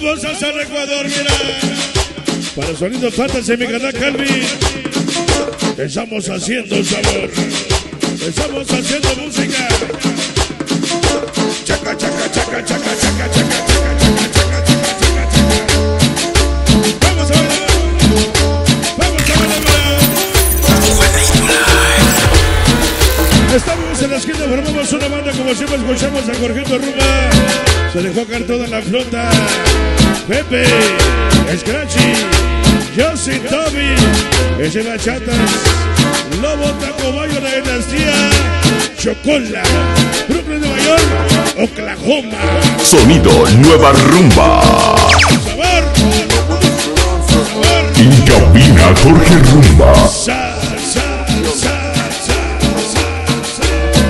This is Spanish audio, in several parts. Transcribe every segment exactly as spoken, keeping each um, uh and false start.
vamos hasta el Ecuador, mira. Para sonidos fantasy, mi canal Calvin. Estamos haciendo sabor. Estamos haciendo música. Chaca, chaca, chaca, chaca, chaca, chaca, chaca, chaca, chaca, chaca, chaca. Vamos a ver. Vamos a ver. Estamos en la esquina, formamos una banda como siempre escuchamos a Jorgito Rumba. Se dejó caer toda la flota. Pepe, Scratchy, Josie, Tommy, ese Bachatas, Lobo, Tacobayo, la dinastía, Chocola, Brooklyn, Nueva York, Oklahoma. Sonido Nueva Rumba. Sabor, sabor. En cabina Jorge Rumba. Sa, sa, sa, sa, sa,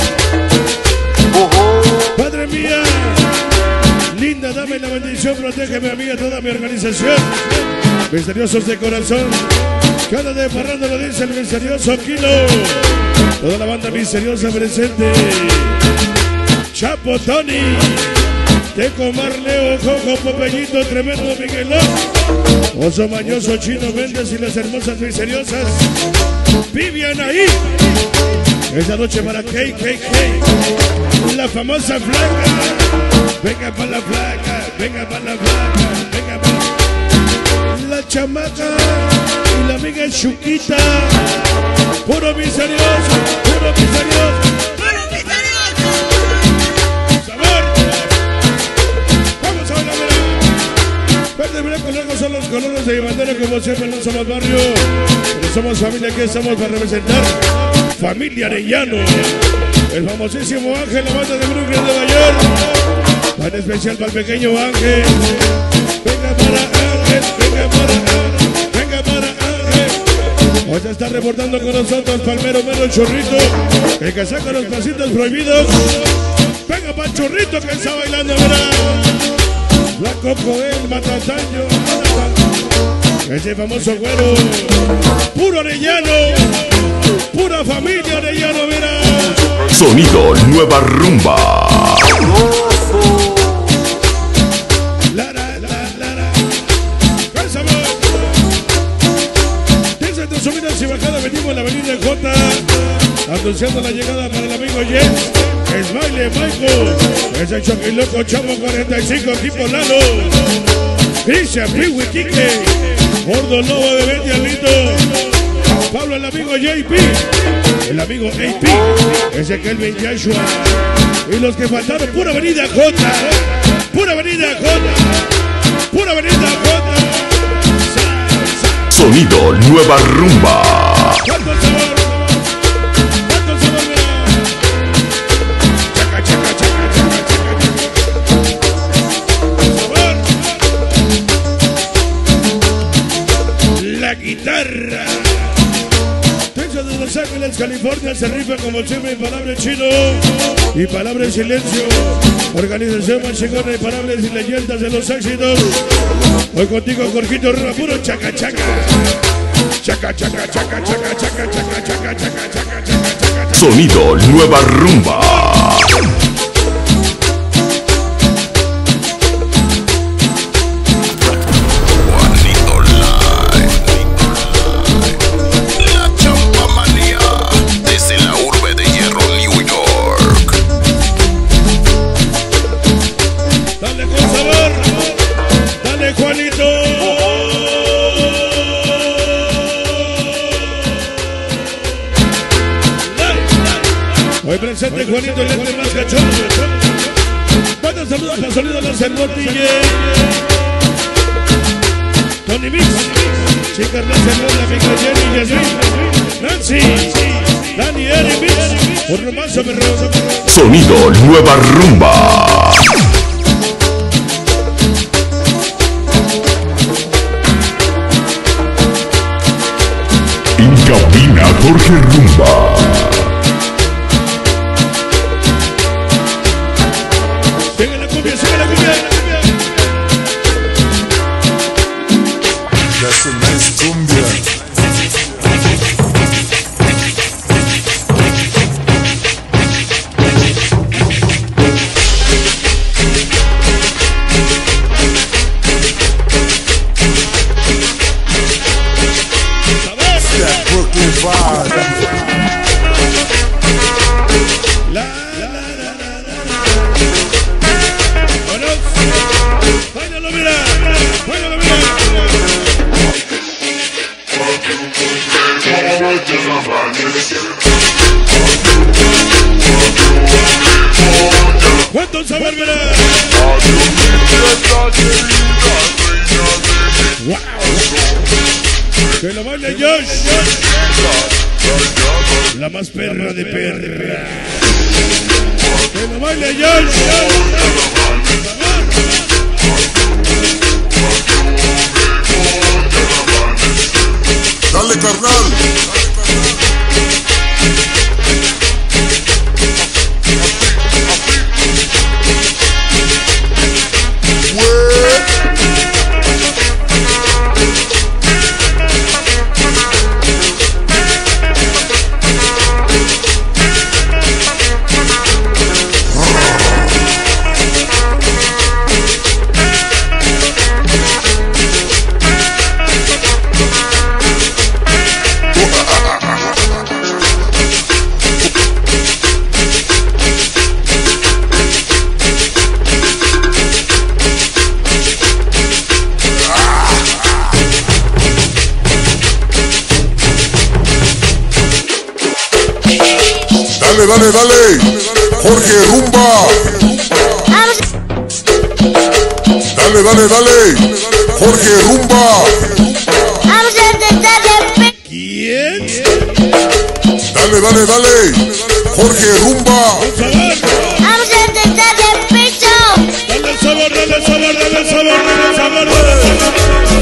sa. Padre mía, linda, dame la bendición, protégeme a mí y a toda mi organización. Misteriosos de corazón, cada de parranda lo dice el misterioso Kilo. Toda la banda misteriosa presente. Chapo, Tony, Teco, Marleo, Jojo, Popeyito, Tremendo, Miguelón, Oso Mañoso, Chino Méndez y las hermosas misteriosas. Vivian ahí. Esta noche para K K K, la famosa flaca. Venga para la flaca, venga para la flaca, venga para la chamaca y la amiga Chuquita. Puro misterioso, puro misterioso, puro misterioso. Sabor. Vamos a ver, verde, blanco, largo son los colores de mi bandera. Como siempre no somos barrio, pero somos familia. Aquí estamos para representar Familia Arellano. El famosísimo Ángel, la banda de Brooklyn, Nueva York. Tan especial para el pequeño Ángel. Venga para Ángel, venga para Ángel, venga para Ángel. Hoy se está reportando con nosotros Palmero Mero Chorrito, el que saca los pasitos prohibidos. Venga para el Chorrito que está bailando, ¿verdad? La Coco, el Matataño, ese famoso güero. Puro Arellano, pura familia Arellano, mira. Sonido Nueva Rumba. Lara, la, lara. ¡Qué sabor! Desde tus subidas y bajadas venimos en la avenida J, anunciando la llegada para el amigo Jens, Smiley, Michael, ese Choquiloco, Chavo cuarenta y cinco, tipo Lalo, Cristian, Piwi, Quique, Gordo Lobo de Betty Alito, Pablo, el amigo J P, el amigo A P, ese Kelvin Joshua, y los que faltaron, pura avenida J, pura avenida J, pura avenida J. Sonido Nueva Rumba. ¿Cuánto sabor? ¿Cuánto sabor? Chaca, chaca, chaca, chaca, chaca, chaca. Sabor. La guitarra. De Los Ángeles, California, se rifa como siempre en palabra chino y palabra en silencio. Organización más chingona y palabras y leyendas de los éxitos. Hoy contigo, Jorgito Rumba, puro chaca chaca. Chaca chaca chaca chaca chaca chaca chaca chaca chaca chaca. Sonido Nueva Rumba. Hoy presente Juanito, el lente más cachón. Buenos saludos para Sonido Los Hermotille. Tony Mix, Chica Hernández, la amiga Jenny, Yasmin, Nancy, Dani, Eri Mix, por romanzo me robo. Sonido Nueva Rumba. En cabina Jorge Rumba. Sigue la cumbia, sigue la cumbia. That's a nice cumbia. Wow. Que lo baile Josh. La más perra de perra. Que lo baile Josh. Dale, carnal. Dale, dale, dale, Jorge Rumba. Dale, dale, dale, Jorge Rumba. ¿Quién? Dale, dale, dale, Jorge Rumba. Dale sabor, dale sabor, dale sabor, dale sabor, dale sabor.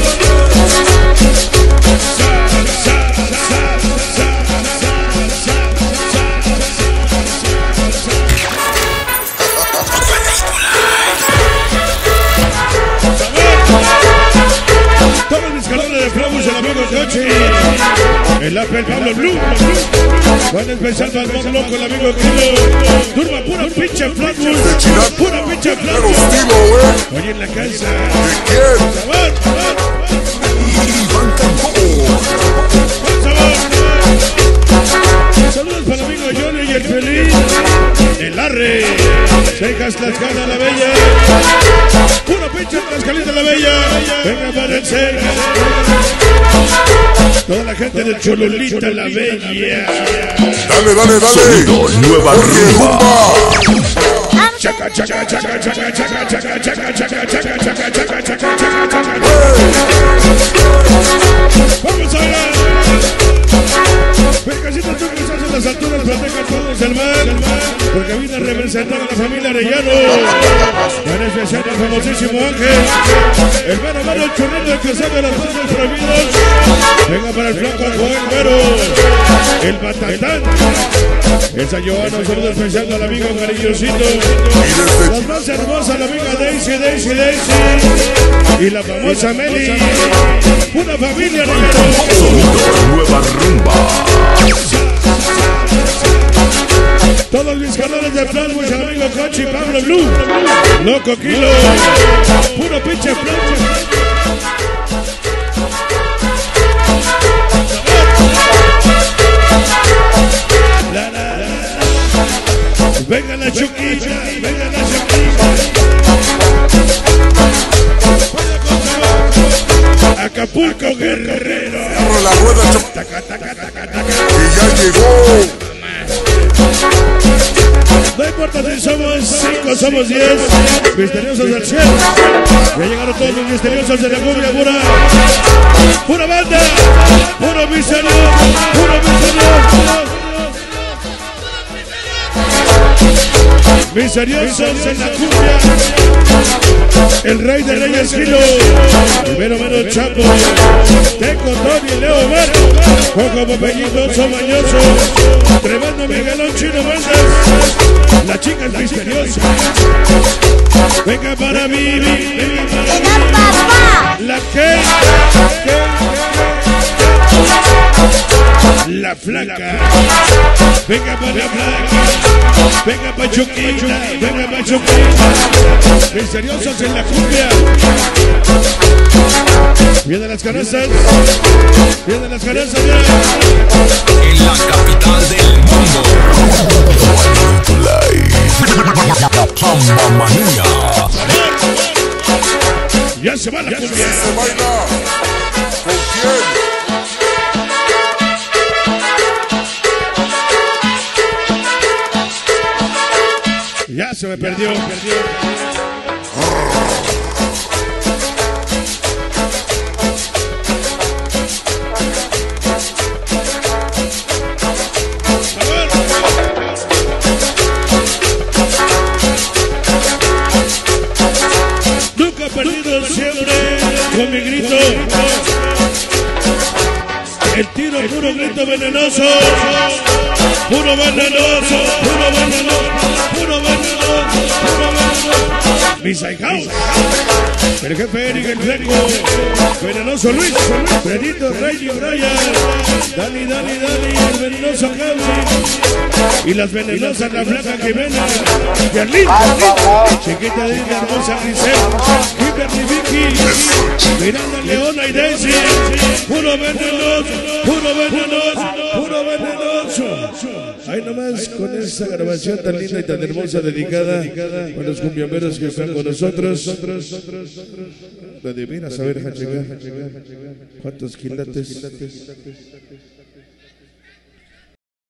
El Apple Pablo Blue. Van a empezar para el más loco, el amigo Kilo. Turba, pura pinche Flatwood. Pura pinche Flatwood. Oye, en la casa. ¿De quién? Sabor, sabor. Saludos para el amigo Johnny y el Feliz. El Arre. Cejas, Tlaxcala, la Bella. Pura pinche Tlaxcalita, la Bella. Venga para el Cejas. Toda la gente del Chololita, la Bella. Dale, dale, dale. Sonido Nueva Rumba. Chaca, chaca, chaca, chaca, chaca, chaca, chaca, chaca, chaca, chaca, chaca, chaca, chaca. Vamos a ver. Pescacito, tú que estás en las alturas, proteja a todos el mar. Porque vine a representar a la familia Arellano. En especial al famosísimo Ángel. El mero mero churrito, el que sabe las cosas prohibidas. Venga para el flaco Joel Mero. El Batatán. El San Giovanni, un saludo especial al amigo cariñosito. Las más hermosas, la amiga Daisy, Daisy, Daisy. Y la famosa Meli. Una familia Arellano. Sonido Nueva Rumba. Todos mis canales de Flatbush, el amigo Cochi, Pablo Blue. Loco Kilo. Puro pinche Flatbush. La, la, la. Venga la chuquilla, venga la chuquilla. Acapulco Guerrero. Agarra la rueda, Taca, taca, taca, taca. que ya llegó. No importa si somos cinco, somos diez. Misteriosos del cielo. Ya llegaron todos los misteriosos de la cumbia pura. Pura banda. Puro misterio. Puro misterio. Misteriosos en la cumbia. El rey de reyes Kilo. Primero menos Chapo. Teco, Tony, Leo Mar. Coco, Popeyito, Somañoso. Tremendo Miguelón, Chino Méndez. La chica es misteriosa. Venga para mí. Venga para mí. La que. La flaca. Venga para la flaca. Venga pa' Chuquita. Venga pa' Chuquita. Misteriosos en la cumbia. Vienen las canastas. Vienen las canastas ya. En la capital del mundo. La Chamba Manía. Ya se va la cumbia. Se baila. ¿Con quién? Ya se me perdió, perdió. perdido siempre con mi grito. El tiro, puro grito venenoso. Puro venenoso, puro venenoso, puro venenoso, puro venenoso. Mi House. El jefe Eric, el fleco. Venenoso Luis. Benito, Rey y Brian. Dani, Dani, Dani. El venenoso Causi. Y las venenosas, la flaca Jimena. Yarlín. Chiquita de la hermosa Grisel. Kimberly, Vicky. Miranda, Leona y Daisy. Puro venenoso, puro venenoso, puro venenoso. Ahí nomás con esa grabación tan linda y tan hermosa dedicada a los cumbiamberos que están con nosotros. Lo adivinas, a ver, ¿cuántos quilates?